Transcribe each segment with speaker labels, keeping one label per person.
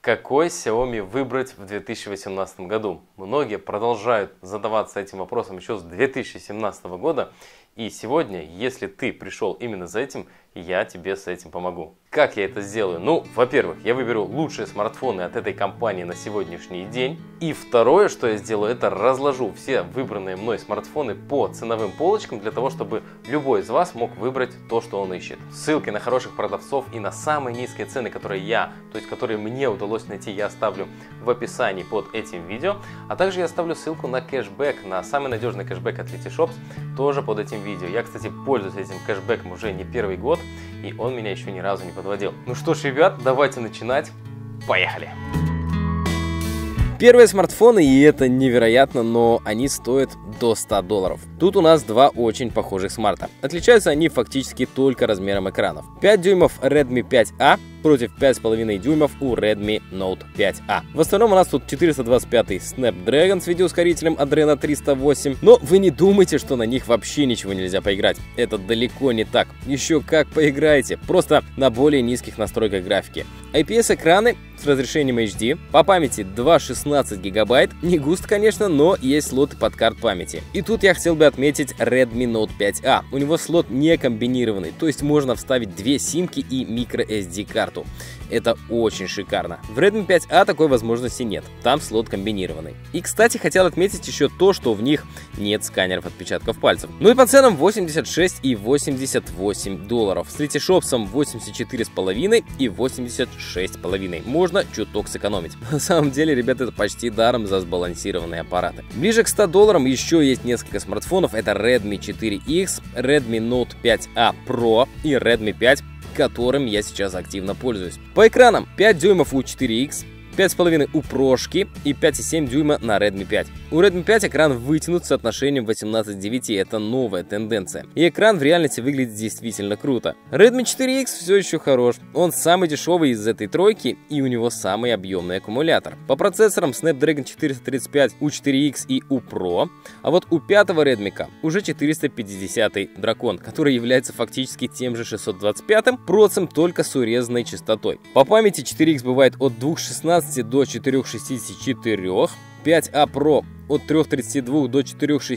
Speaker 1: Какой Xiaomi выбрать в 2018 году? Многие продолжают задаваться этим вопросом еще с 2017 года. И сегодня, если ты пришел именно за этим, я тебе с этим помогу. Как я это сделаю? Ну, во-первых, я выберу лучшие смартфоны от этой компании на сегодняшний день. И второе, что я сделаю, это разложу все выбранные мной смартфоны по ценовым полочкам, для того, чтобы любой из вас мог выбрать то, что он ищет. Ссылки на хороших продавцов и на самые низкие цены, которые которые мне удалось найти, я оставлю в описании под этим видео. А также я оставлю ссылку на кэшбэк, на самый надежный кэшбэк от Letyshops, тоже под этим видео. Я, кстати, пользуюсь этим кэшбэком уже не первый год, и он меня еще ни разу не подводил. Ну что ж, ребят, давайте начинать. Поехали! Первые смартфоны, и это невероятно, но они стоят до $100. Тут у нас два очень похожих смарта. Отличаются они фактически только размером экранов. 5 дюймов Redmi 5A против 5,5 дюймов у Redmi Note 5A. В остальном у нас тут 425 Snapdragon с видеоускорителем Adreno 308, но вы не думайте, что на них вообще ничего нельзя поиграть. Это далеко не так. Еще как поиграете, просто на более низких настройках графики. IPS-экраны с разрешением HD, по памяти 2,16 гигабайт, не густо, конечно, но есть слоты под карт памяти. И тут я хотел бы отметить Redmi Note 5A. У него слот не комбинированный, то есть можно вставить две симки и microSD карту. Это очень шикарно. В Redmi 5A такой возможности нет, там слот комбинированный. И, кстати, хотел отметить еще то, что в них нет сканеров отпечатков пальцев. Ну и по ценам $86 и $88. С Letyshops 84,5 и 86,5. Можно чуток сэкономить. На самом деле, ребята, это почти даром за сбалансированные аппараты. Ближе к $100 еще есть несколько смартфонов. Это Redmi 4X, Redmi Note 5A Pro и Redmi 5, которым я сейчас активно пользуюсь. По экранам 5 дюймов у 4X, 5,5 у Прошки и 5,7 дюйма на Redmi 5. У Redmi 5 экран вытянут с соотношением 18:9, это новая тенденция. И экран в реальности выглядит действительно круто. Redmi 4X все еще хорош, он самый дешевый из этой тройки и у него самый объемный аккумулятор. По процессорам Snapdragon 435 у 4X и у Pro, а вот у пятого Redmi уже 450 дракон, который является фактически тем же 625-м, процем только с урезанной частотой. По памяти 4X бывает от 2,16 до 4,64, 5A Pro от 3,32 до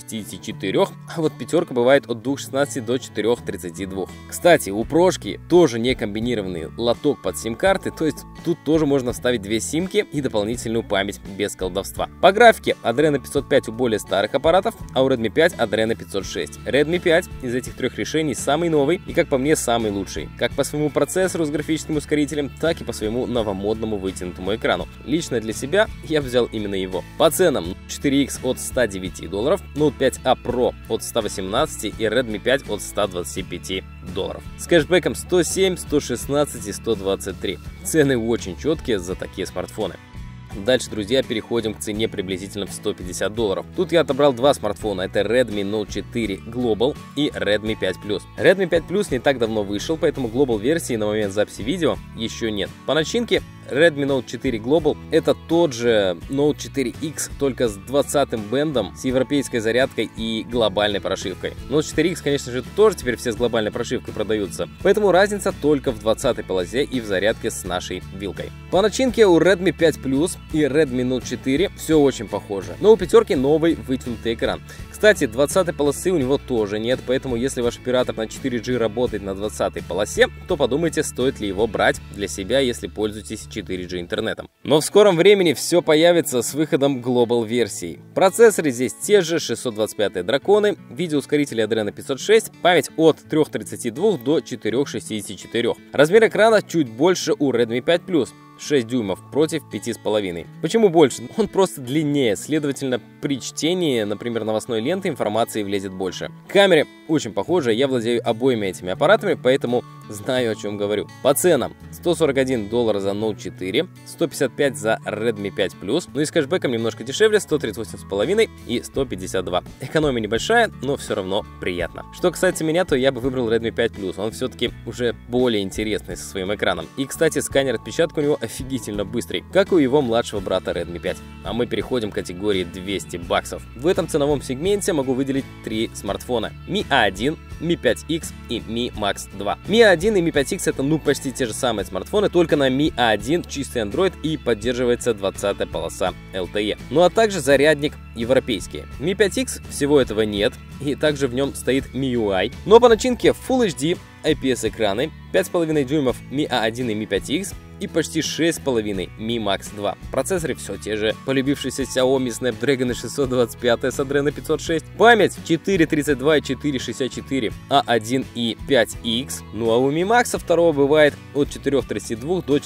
Speaker 1: 4,64, а вот пятерка бывает от 2,16 до 4,32. Кстати, у Прошки тоже не комбинированный лоток под сим-карты, то есть тут тоже можно вставить две симки и дополнительную память без колдовства. По графике Adreno 505 у более старых аппаратов, а у Redmi 5 Adreno 506. Redmi 5 из этих трех решений самый новый и, как по мне, самый лучший. Как по своему процессору с графическим ускорителем, так и по своему новомодному вытянутому экрану. Лично для себя я взял именно его. По ценам 4X от $109, Note 5A Pro от 118 и Redmi 5 от $125. С кэшбэком 107, 116 и 123. Цены очень четкие за такие смартфоны. Дальше, друзья, переходим к цене приблизительно в $150. Тут я отобрал два смартфона, это Redmi Note 4 Global и Redmi 5 Plus. Redmi 5 Plus не так давно вышел, поэтому Global версии на момент записи видео еще нет. По начинке Redmi Note 4 Global это тот же Note 4X, только с 20-м бендом, с европейской зарядкой и глобальной прошивкой. Note 4X, конечно же, тоже теперь все с глобальной прошивкой продаются, поэтому разница только в 20-й полосе и в зарядке с нашей вилкой. По начинке у Redmi 5 Plus и Redmi Note 4 все очень похоже, но у пятерки новый вытянутый экран. Кстати, 20-й полосы у него тоже нет, поэтому если ваш оператор на 4G работает на 20-й полосе, то подумайте, стоит ли его брать для себя, если пользуетесь 4G интернетом. Но в скором времени все появится с выходом Global версии. Процессоры здесь те же, 625 драконы, видеоускорители Adreno 506, память от 3,32 до 4,64. Размер экрана чуть больше у Redmi 5 Plus. 6 дюймов против 5,5. Почему больше? Он просто длиннее, следовательно, при чтении, например, новостной ленты информации влезет больше. К камере очень похоже, я владею обоими этими аппаратами, поэтому знаю, о чем говорю. По ценам $141 за Note 4, 155 за Redmi 5 Plus, но и с кэшбэком немножко дешевле, 138,5 и 152. Экономия небольшая, но все равно приятно. Что касается меня, то я бы выбрал Redmi 5 Plus, он все-таки уже более интересный со своим экраном. И, кстати, сканер отпечатка у него офигительно быстрый, как у его младшего брата Redmi 5. А мы переходим к категории $200. В этом ценовом сегменте могу выделить три смартфона. Mi A1, Mi 5X и Mi Max 2. Mi A1 и Mi 5X это почти те же самые смартфоны, только на Mi A1 чистый Android и поддерживается 20-я полоса LTE. Ну а также зарядник европейский. Mi 5X всего этого нет, и также в нем стоит MIUI. Но по начинке Full HD, IPS экраны, 5,5 дюймов Mi A1 и Mi 5X и почти 6,5 Mi Max 2. Процессоры все те же, полюбившиеся Xiaomi Snapdragon 625 с Adreno 506. Память 432 и 464 A1 и 5X. Ну а у Mi Max 2 бывает от 432 до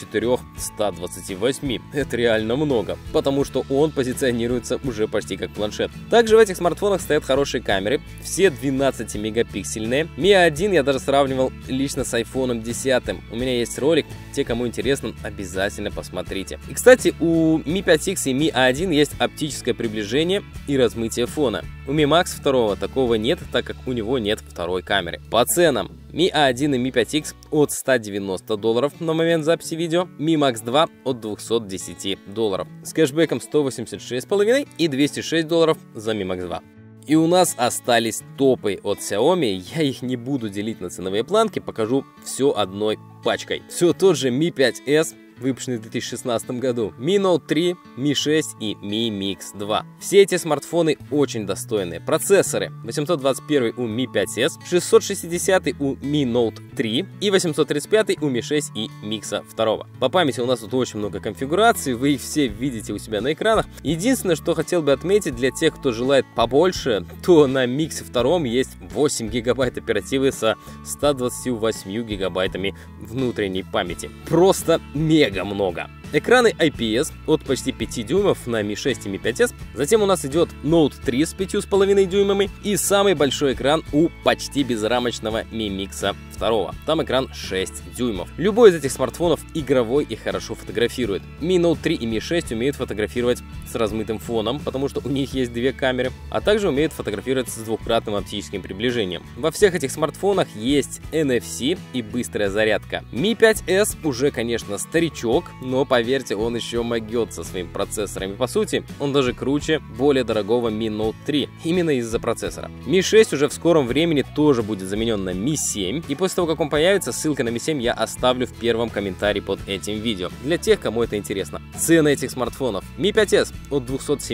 Speaker 1: 428. Это реально много, потому что он позиционируется уже почти как планшет. Также в этих смартфонах стоят хорошие камеры, все 12-мегапиксельные. Mi A1 я даже сравнивал лично с iPhone 10. У меня есть ролик, те, кому интересно, обязательно посмотрите. И, кстати, у Mi 5X и Mi A1 есть оптическое приближение и размытие фона. У Mi Max 2 такого нет, так как у него нет второй камеры. По ценам. Mi A1 и Mi 5X от $190 на момент записи видео, Mi Max 2 от $210. С кэшбэком $186,5 и $206 за Mi Max 2. И у нас остались топы от Xiaomi, я их не буду делить на ценовые планки, покажу все одной пачкой. Все тот же Mi 5s, выпущенный в 2016 году, Mi Note 3, Mi 6 и Mi Mix 2. Все эти смартфоны очень достойные. Процессоры 821 у Mi 5s, 660 у Mi Note 3 и 835 у Mi 6 и Mix 2. По памяти у нас тут очень много конфигураций, вы их все видите у себя на экранах. Единственное, что хотел бы отметить для тех, кто желает побольше, то на Mix 2 есть 8 гигабайт оперативы со 128 гигабайтами внутренней памяти. Просто мега много. Экраны IPS от почти 5 дюймов на Mi 6 и Mi 5s. Затем у нас идет Note 3 с 5,5 дюймами и самый большой экран у почти безрамочного Mi Mix 2. Там экран 6 дюймов. Любой из этих смартфонов игровой и хорошо фотографирует. Mi Note 3 и Mi 6 умеют фотографировать с размытым фоном, потому что у них есть две камеры, а также умеют фотографировать с двухкратным оптическим приближением. Во всех этих смартфонах есть NFC и быстрая зарядка. Mi 5s уже, конечно, старичок, но поверьте, он еще могет со своими процессорами. По сути, он даже круче более дорогого Mi Note 3, именно из-за процессора. Mi 6 уже в скором времени тоже будет заменен на Mi 7, и после того, как он появится, ссылка на Mi 7 я оставлю в первом комментарии под этим видео, для тех, кому это интересно. Цены этих смартфонов: Mi 5s от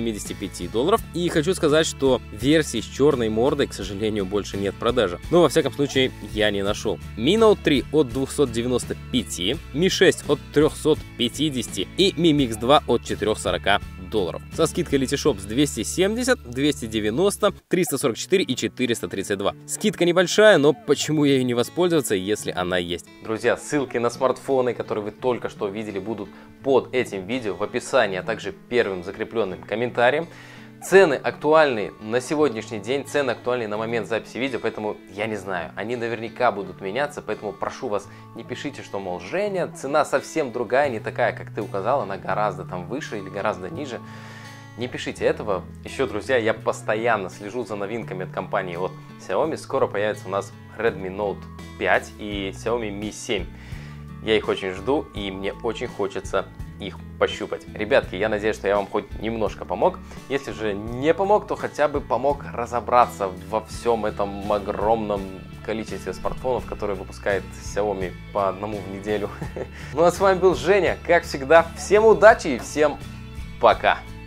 Speaker 1: $275, и хочу сказать, что версии с черной мордой, к сожалению, больше нет в продаже, но во всяком случае я не нашел. Mi Note 3 от $295, Mi 6 от $350 и Mi Mix 2 от $440. Со скидкой Letyshops 270, 290, 344 и 432. Скидка небольшая, но почему ею не воспользоваться, если она есть? Друзья, ссылки на смартфоны, которые вы только что видели, будут под этим видео в описании, а также первым закрепленным комментарием. Цены актуальны на сегодняшний день, цены актуальны на момент записи видео, поэтому я не знаю, они наверняка будут меняться, поэтому прошу вас, не пишите, что, мол, Женя, цена совсем другая, не такая, как ты указал, она гораздо там выше или гораздо ниже. Не пишите этого. Еще, друзья, я постоянно слежу за новинками от компании от Xiaomi. Скоро появится у нас Redmi Note 5 и Xiaomi Mi 7. Я их очень жду, и мне очень хочется их пощупать. Ребятки, я надеюсь, что я вам хоть немножко помог. Если же не помог, то хотя бы помог разобраться во всем этом огромном количестве смартфонов, которые выпускает Xiaomi по одному в неделю. Ну а с вами был Женя. Как всегда, всем удачи и всем пока!